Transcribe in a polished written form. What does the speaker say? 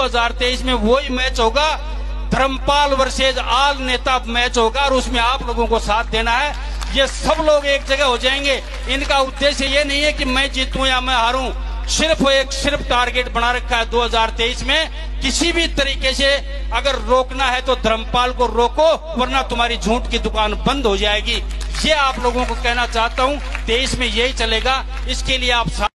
2023 में वही मैच होगा, धर्मपाल वर्सेज आल नेता मैच होगा और उसमें आप लोगों को साथ देना है। ये सब लोग एक जगह हो जाएंगे। इनका उद्देश्य ये नहीं है कि मैं जीतूं या मैं हारूं, सिर्फ टारगेट बना रखा है 2023 में किसी भी तरीके से अगर रोकना है तो धर्मपाल को रोको, वरना तुम्हारी झूठ की दुकान बंद हो जाएगी। ये आप लोगों को कहना चाहता हूं। 23 में यही चलेगा, इसके लिए आप